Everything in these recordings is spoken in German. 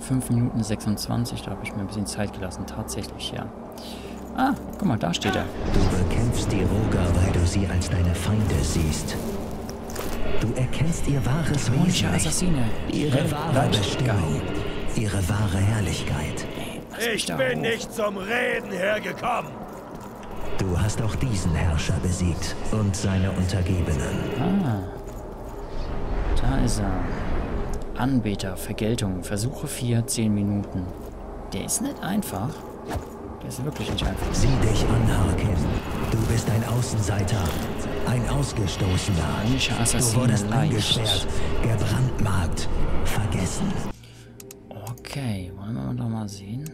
5 Minuten 26, da habe ich mir ein bisschen Zeit gelassen, tatsächlich, ja. Ah, guck mal, da steht er. Du bekämpfst die Roga, weil du sie als deine Feinde siehst. Du erkennst ihr wahres Wesen Assassine. nicht, ihre wahre Bestimmung, ihre wahre Herrlichkeit. Ich bin nicht zum Reden hergekommen. Du hast auch diesen Herrscher besiegt und seine Untergebenen. Ah, da ist er. Anbeter, Vergeltung, Versuche 4, 10 Minuten. Der ist nicht einfach. Der ist wirklich nicht einfach. Sieh dich an, Harkin. Du bist ein Außenseiter, ein Ausgestoßener. Du wurdest eingesperrt, gebrandmarkt, vergessen. Okay, wollen wir doch mal sehen.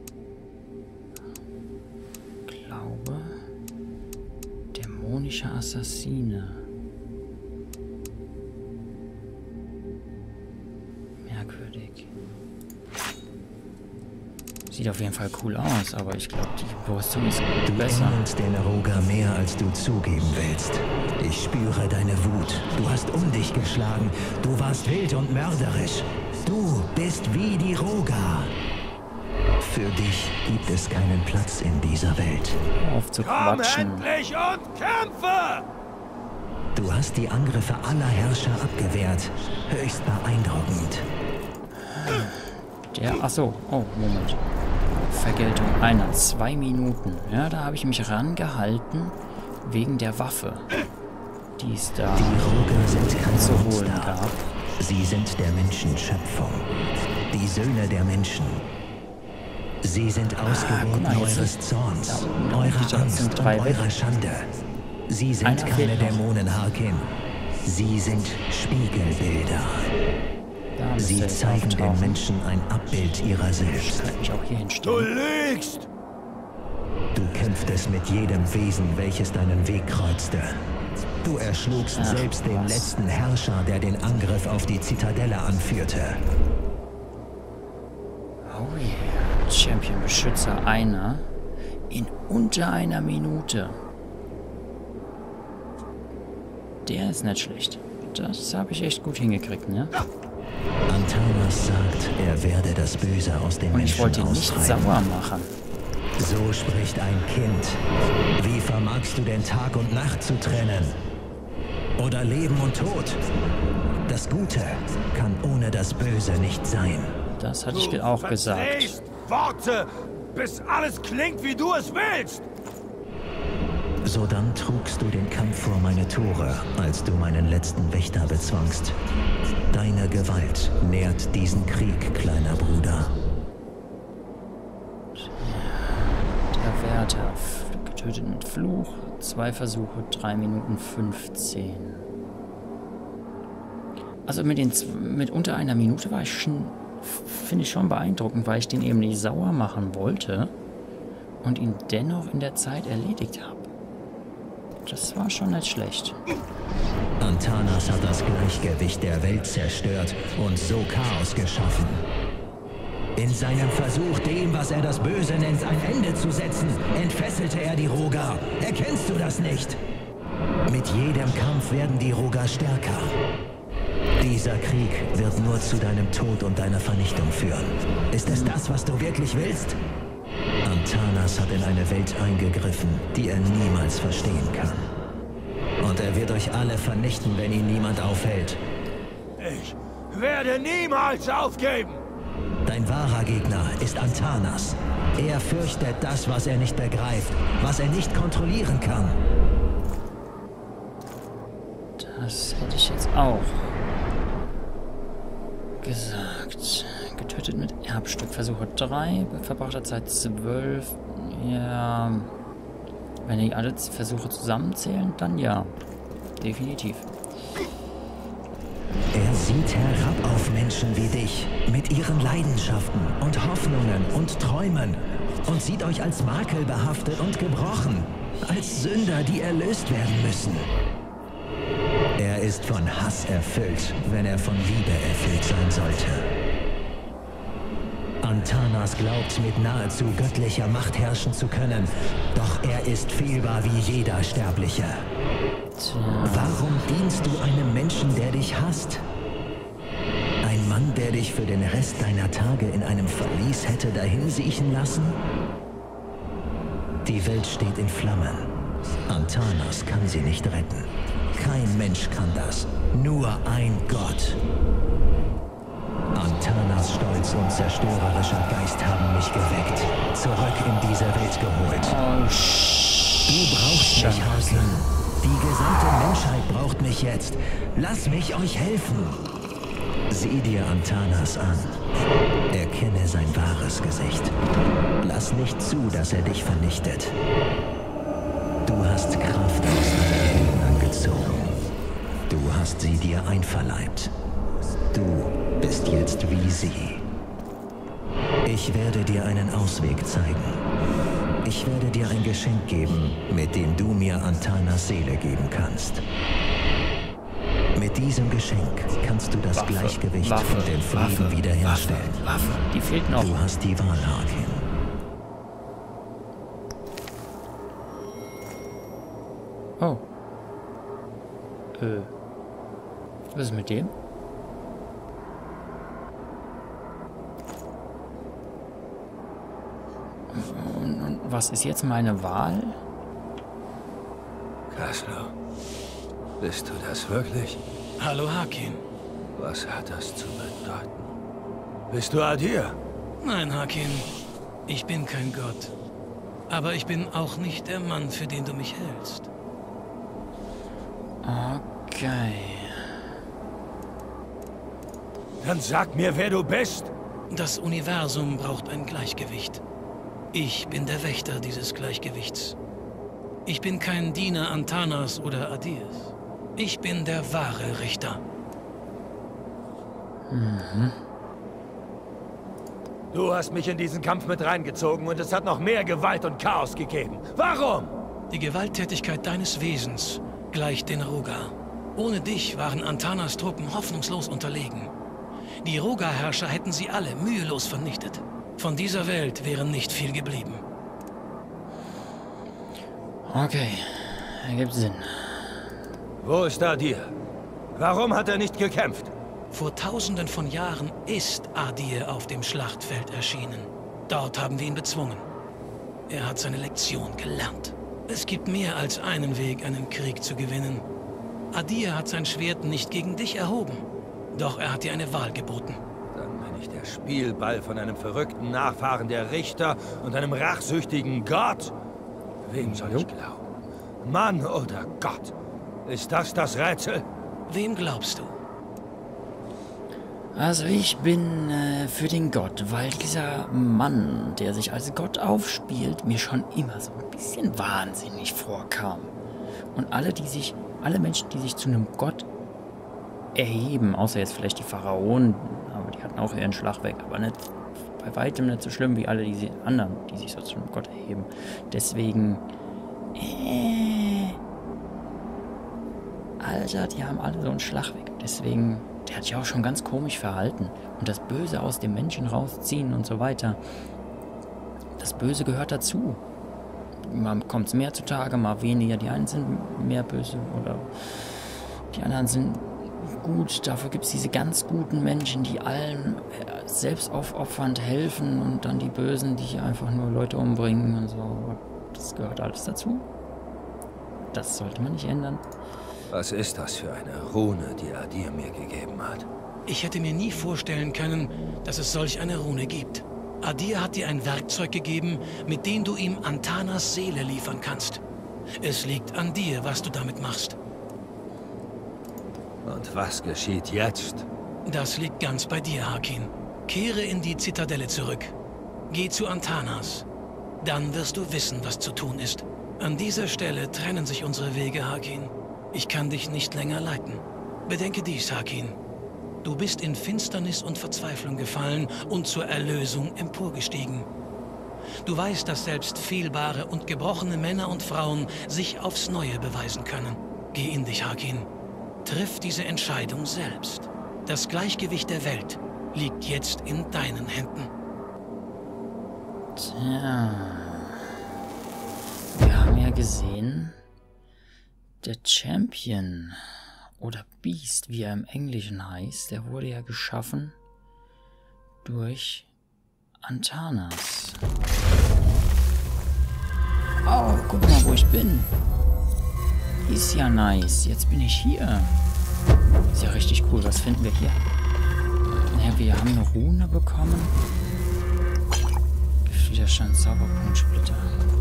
Glaube. Dämonische Assassine. Merkwürdig. Sieht auf jeden Fall cool aus, aber ich glaube, die Brüstung ist besser. Du ähnelst den Roga mehr, als du zugeben willst. Ich spüre deine Wut. Du hast um dich geschlagen. Du warst wild und mörderisch. Du bist wie die Roga. Für dich gibt es keinen Platz in dieser Welt. Auf zu Komm quatschen. endlich und kämpfe! Du hast die Angriffe aller Herrscher abgewehrt. Höchst beeindruckend. Achso, oh, Moment. Vergeltung einer, 2 Minuten. Ja, da habe ich mich rangehalten wegen der Waffe, die es da Die Roga sind kein zu holen Monster. gab. Sie sind der Menschenschöpfung. Die Söhne der Menschen. Sie sind ausgeruht mal, jetzt eures ist- Zorns, da eurer sind Angst und 3 weg. eurer Schande. Sie sind Einer keine fehlt noch. Dämonen, Harkin. Sie sind Spiegelbilder. Da müsste Sie es zeigen den auftauchen. Menschen ein Abbild ihrer selbst. Kann ich auch hier Du hinstellen. lügst! Du kämpftest mit jedem Wesen, welches deinen Weg kreuzte. Du erschlugst Ach, selbst den was. letzten Herrscher, der den Angriff auf die Zitadelle anführte. Oh yeah. Champion Beschützer einer in unter einer Minute. Der ist nicht schlecht. Das habe ich echt gut hingekriegt, ne? Antanas sagt, er werde das Böse aus den Und ich Menschen wollte ihn nicht austreiben. sauer machen. So spricht ein Kind. Wie vermagst du denn Tag und Nacht zu trennen? Oder Leben und Tod? Das Gute kann ohne das Böse nicht sein. Das hatte ich auch gesagt. verdrehst Worte, bis alles klingt, wie du es willst! Sodann trugst du den Kampf vor meine Tore, als du meinen letzten Wächter bezwangst. Deine Gewalt nährt diesen Krieg, kleiner Bruder. Der Wärter, getötet mit Fluch, 2 Versuche, 3 Minuten 15. Also mit unter einer Minute war ich schon, finde ich schon beeindruckend, weil ich den eben nicht sauer machen wollte und ihn dennoch in der Zeit erledigt habe. Das war schon nicht schlecht. Antanas hat das Gleichgewicht der Welt zerstört und so Chaos geschaffen. In seinem Versuch, dem, was er das Böse nennt, ein Ende zu setzen, entfesselte er die Roga. Erkennst du das nicht? Mit jedem Kampf werden die Roga stärker. Dieser Krieg wird nur zu deinem Tod und deiner Vernichtung führen. Ist es das, was du wirklich willst? Antanas hat in eine Welt eingegriffen, die er niemals verstehen kann. Und er wird euch alle vernichten, wenn ihn niemand aufhält. Ich werde niemals aufgeben! Dein wahrer Gegner ist Antanas. Er fürchtet das, was er nicht begreift, was er nicht kontrollieren kann. Das hätte ich jetzt auch gesagt. Getötet mit Erbstück. Versuche 3, verbrachter Zeit 12. Ja. Wenn die alle Versuche zusammenzählen, dann ja. Definitiv. Er sieht herab auf Menschen wie dich, mit ihren Leidenschaften und Hoffnungen und Träumen und sieht euch als makelbehaftet und gebrochen, als Sünder, die erlöst werden müssen. Er ist von Hass erfüllt, wenn er von Liebe erfüllt sein sollte. Antanas glaubt, mit nahezu göttlicher Macht herrschen zu können, doch er ist fehlbar wie jeder Sterbliche. Warum dienst du einem Menschen, der dich hasst? Ein Mann, der dich dich für den Rest deiner Tage in einem Verlies hätte dahinsiechen lassen? Die Welt steht in Flammen. Antanas kann sie nicht retten. Kein Mensch kann das. Nur ein Gott. Antanas Stolz und zerstörerischer Geist haben mich geweckt. Zurück in diese Welt geholt. Du brauchst mich, Haken. Die gesamte Menschheit braucht mich jetzt. Lass mich euch helfen. Sieh dir Antanas an. Erkenne sein wahres Gesicht. Lass nicht zu, dass er dich vernichtet. Du hast Kraft aus deinen Händen angezogen. Du hast sie dir einverleibt. Du bist jetzt wie sie. Ich werde dir einen Ausweg zeigen. Ich werde dir ein Geschenk geben, mit dem du mir Antanas Seele geben kannst. Mit diesem Geschenk kannst du das Gleichgewicht und den Frieden wiederherstellen. Waffe. Die fehlt noch. Du hast die Wahl, Haken. Oh. Was ist mit dem? Und was ist jetzt meine Wahl? Kaslo, bist du das wirklich? Hallo, Hakin. Was hat das zu bedeuten? Bist du Adir? Nein, Hakin. Ich bin kein Gott. Aber ich bin auch nicht der Mann, für den du mich hältst. Okay. Dann sag mir, wer du bist. Das Universum braucht ein Gleichgewicht. Ich bin der Wächter dieses Gleichgewichts. Ich bin kein Diener Antanas oder Adirs. Ich bin der wahre Richter. Du hast mich in diesen Kampf mit reingezogen und es hat noch mehr Gewalt und Chaos gegeben. Warum? Die Gewalttätigkeit deines Wesens gleicht den Roga. Ohne dich waren Antanas Truppen hoffnungslos unterlegen. Die Roga-Herrscher hätten sie alle mühelos vernichtet. Von dieser Welt wäre nicht viel geblieben. Okay, ergibt Sinn. Wo ist Adir? Warum hat er nicht gekämpft? Vor Tausenden von Jahren ist Adir auf dem Schlachtfeld erschienen. Dort haben wir ihn bezwungen. Er hat seine Lektion gelernt. Es gibt mehr als einen Weg, einen Krieg zu gewinnen. Adir hat sein Schwert nicht gegen dich erhoben. Doch er hat dir eine Wahl geboten. Dann bin ich der Spielball von einem verrückten Nachfahren der Richter und einem rachsüchtigen Gott. Wem soll ich glauben? Mann oder Gott? Ist das das Rätsel? Wem glaubst du? Also ich bin für den Gott, weil dieser Mann, der sich als Gott aufspielt, mir schon immer so ein bisschen wahnsinnig vorkam. Und alle Menschen, die sich zu einem Gott erheben, außer jetzt vielleicht die Pharaonen, aber die hatten auch ihren Schlag weg, aber nicht, bei weitem nicht so schlimm wie alle diese anderen, die sich so zu einem Gott erheben. Deswegen, Alter, die haben alle so einen Schlag weg. Deswegen, der hat sich auch schon ganz komisch verhalten. Und das Böse aus dem Menschen rausziehen und so weiter. Das Böse gehört dazu. Mal kommt es mehr zutage, mal weniger. Die einen sind mehr böse oder die anderen sind gut. Dafür gibt es diese ganz guten Menschen, die allen selbstaufopfernd helfen und dann die Bösen, die einfach nur Leute umbringen und so. Das gehört alles dazu. Das sollte man nicht ändern. Was ist das für eine Rune, die Adir mir gegeben hat? Ich hätte mir nie vorstellen können, dass es solch eine Rune gibt. Adir hat dir ein Werkzeug gegeben, mit dem du ihm Antanas Seele liefern kannst. Es liegt an dir, was du damit machst. Und was geschieht jetzt? Das liegt ganz bei dir, Hakin. Kehre in die Zitadelle zurück. Geh zu Antanas. Dann wirst du wissen, was zu tun ist. An dieser Stelle trennen sich unsere Wege, Hakin. Ich kann dich nicht länger leiten. Bedenke dies, Hakin. Du bist in Finsternis und Verzweiflung gefallen und zur Erlösung emporgestiegen. Du weißt, dass selbst fehlbare und gebrochene Männer und Frauen sich aufs Neue beweisen können. Geh in dich, Hakin. Triff diese Entscheidung selbst. Das Gleichgewicht der Welt liegt jetzt in deinen Händen. Tja. Wir haben ja gesehen, der Champion oder Beast, wie er im Englischen heißt, der wurde ja geschaffen durch Antanas. Oh, guck mal, wo ich bin. Ist ja nice. Jetzt bin ich hier. Ist ja richtig cool. Was finden wir hier? Naja, wir haben eine Rune bekommen. Giftwiderstand, Zauberpunktsplitter.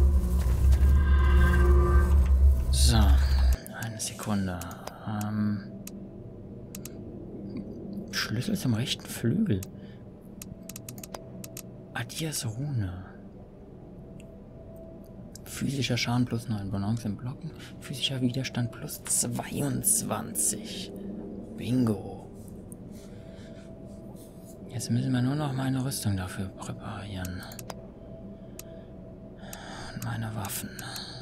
So. Eine Sekunde. Schlüssel zum rechten Flügel. Adias Rune. Physischer Schaden plus 9, Balance im Blocken. Physischer Widerstand plus 22. Bingo. Jetzt müssen wir nur noch meine Rüstung dafür präparieren. Und meine Waffen.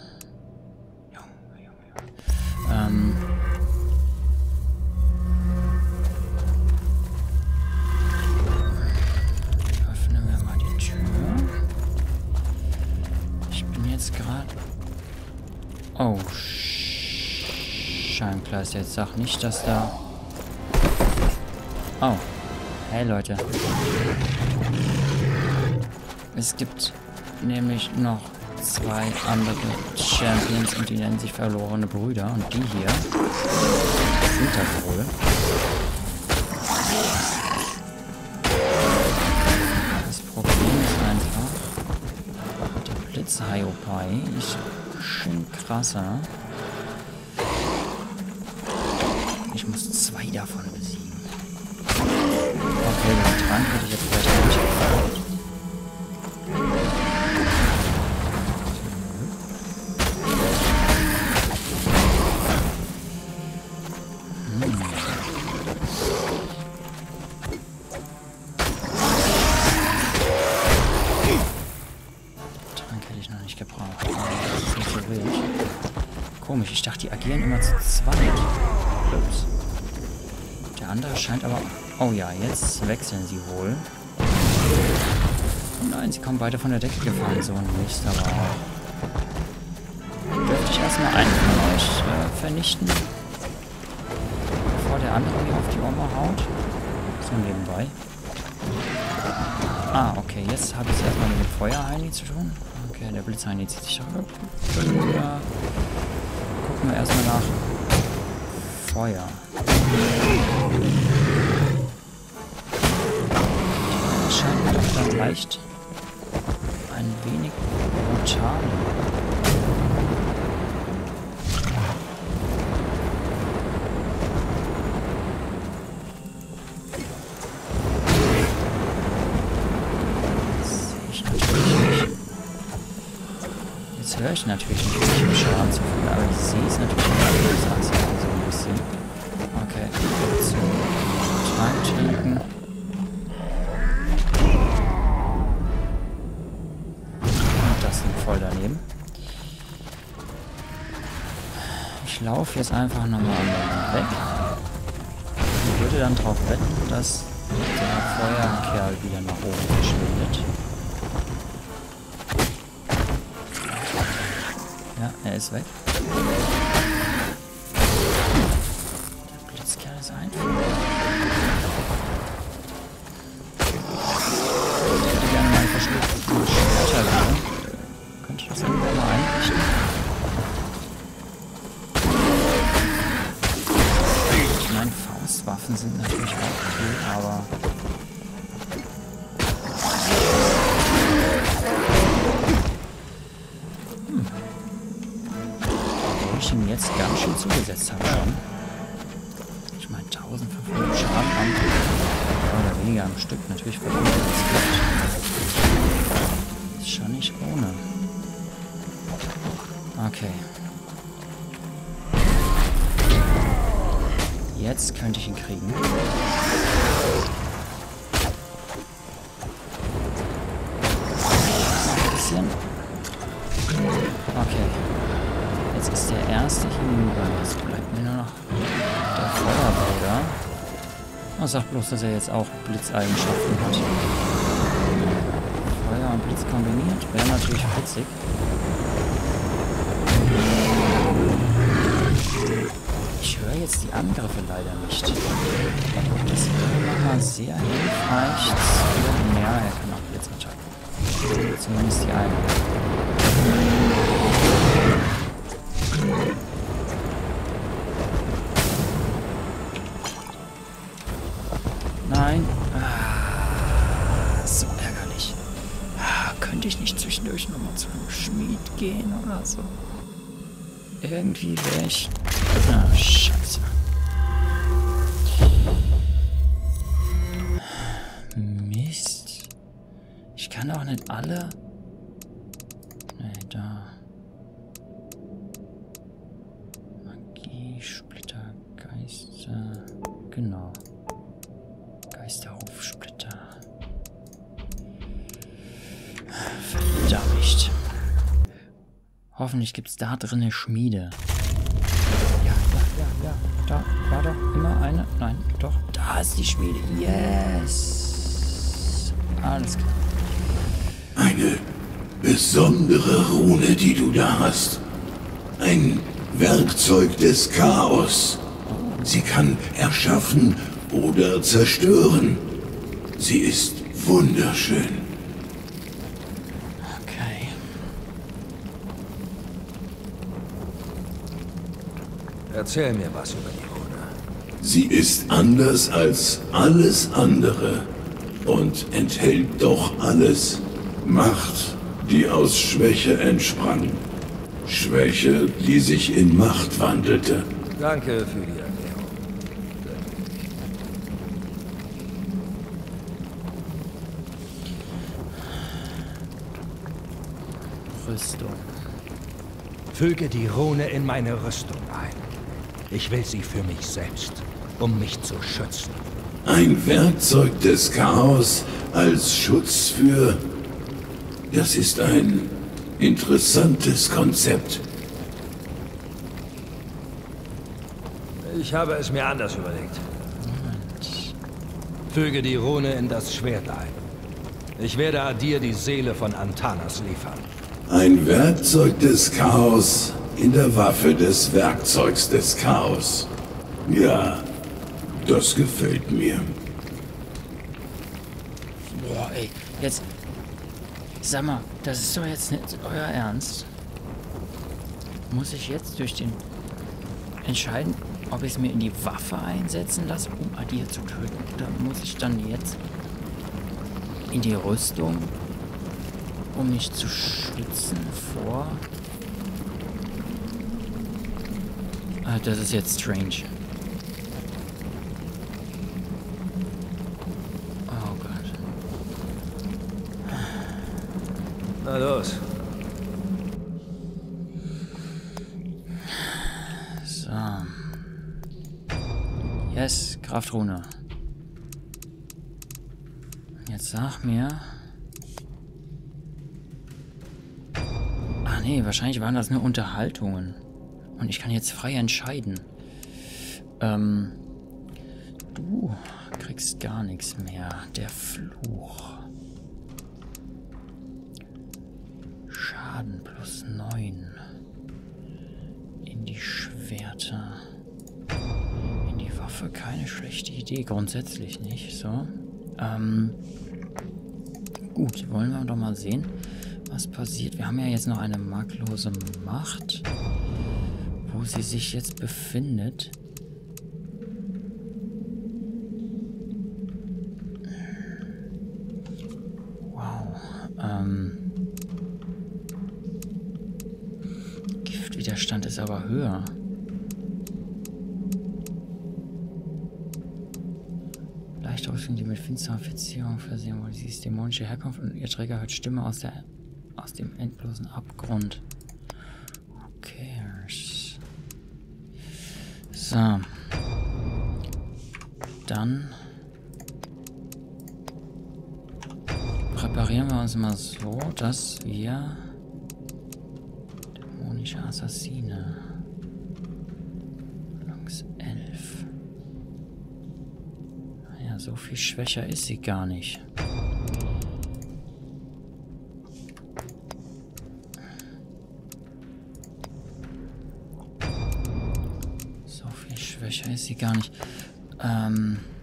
Öffnen wir mal die Tür. Ich bin jetzt gerade... Oh, Scheibenkleist. Jetzt sag nicht, dass da... Oh. Hey, Leute. Es gibt nämlich noch 2 andere Champions und die nennen sich verlorene Brüder. Und die hier sind das wohl. Das Problem ist einfach, der Blitz-Hiopai ist schön krasser. Ich muss 2 davon besiegen. Okay, den Trank hätte ich jetzt vielleicht auch nicht gebraucht. Trank hätte ich noch nicht gebraucht. Das ist nicht so wild. Komisch, ich dachte, die agieren immer zu zweit. Ups. Der andere scheint aber... Oh ja, jetzt wechseln sie wohl. Oh nein, sie kommen beide von der Decke gefallen. So ein Mist, aber auch. Dürfte ich erstmal einen von euch vernichten? Bevor der andere mir auf die Oma haut? So nebenbei. Ah, okay, jetzt habe ich es erstmal mit dem Feuerheini zu tun. Okay, der Blitzheini zieht sich zurück. Gucken wir erstmal nach Feuer. Das scheint mir doch dann leicht ein wenig brutal. Jetzt höre ich natürlich nicht, wie viel Schaden zu viel, aber ich sehe es natürlich nicht so ein bisschen. Okay, so. Trank trinken. Und das liegt voll daneben. Ich laufe jetzt einfach nochmal weg. Ich würde dann darauf wetten, dass der Feuerkerl wieder nach oben verschwindet. Ja, er ist weg. Der Blitzkerl ist einfach. Ich hätte gerne mal verschluckten Schwerter wieder. Könnte ich das irgendwann mal einrichten? Ich meine, Faustwaffen sind natürlich auch cool, aber... ich ihm jetzt ganz schön zugesetzt habe schon. Ich meine 1500 Schaden an. Mehr oder weniger am Stück. Natürlich verdammt das ist schon nicht ohne. Okay. Jetzt könnte ich ihn kriegen. Ein bisschen. Okay. Jetzt ist der erste hinüber. Jetzt bleibt mir nur noch der Feuerbruder. Er sagt bloß, dass er jetzt auch Blitzeigenschaften hat. Feuer und Blitz kombiniert. Wäre natürlich witzig. Ich höre jetzt die Angriffe leider nicht. Das wäre nochmal sehr hilfreich. Zumindest die eine. Nein. So ärgerlich. Könnte ich nicht zwischendurch nochmal zum Schmied gehen oder so? Irgendwie wäre ich... Scheiße. Mist. Ich kann auch nicht alle... Nee, da. Magie, Splitter, Geister... Genau. Geisterhofsplitter. Verdammt. Hoffentlich gibt es da drin eine Schmiede. Ja. Da war doch immer eine. Nein, doch. Da ist die Schmiede. Yes. Alles klar. Eine besondere Rune, die du da hast. Ein Werkzeug des Chaos. Sie kann erschaffen oder zerstören. Sie ist wunderschön. Okay. Erzähl mir was über die Rune. Sie ist anders als alles andere und enthält doch alles. Macht, die aus Schwäche entsprang. Schwäche, die sich in Macht wandelte. Danke für die Erklärung. Rüstung. Füge die Rune in meine Rüstung ein. Ich will sie für mich selbst, um mich zu schützen. Ein Werkzeug des Chaos als Schutz für... Das ist ein interessantes Konzept. Ich habe es mir anders überlegt. Füge die Rune in das Schwert ein. Ich werde Adir die Seele von Antanas liefern. Ein Werkzeug des Chaos in der Waffe des Werkzeugs des Chaos. Ja, das gefällt mir. Boah, ey. Jetzt... Sag mal, das ist doch jetzt nicht euer Ernst. Muss ich jetzt durch den... entscheiden, ob ich es mir in die Waffe einsetzen lasse, um Adir zu töten? Oder muss ich dann jetzt in die Rüstung, um mich zu schützen vor... das ist jetzt strange. Oh Gott. Na los. So. Yes, Kraftrune. Jetzt sag mir... Ach nee, wahrscheinlich waren das nur Unterhaltungen. Und ich kann jetzt frei entscheiden. Du kriegst gar nichts mehr. Der Fluch. Schaden plus 9. In die Schwerter. In die Waffe keine schlechte Idee. Grundsätzlich nicht. So. Gut, wollen wir doch mal sehen, was passiert. Wir haben ja jetzt noch eine marklose Macht. Wo sie sich jetzt befindet. Wow. Giftwiderstand ist aber höher. Leichte Rüstung, die mit finsterer Verzierung versehen wurde. Sie ist dämonische Herkunft und ihr Träger hört Stimme aus dem endlosen Abgrund. Who cares? So. Dann präparieren wir uns mal so, dass wir dämonische Assassine Langs 11. Naja, so viel schwächer ist sie gar nicht. Schwächer ist sie gar nicht.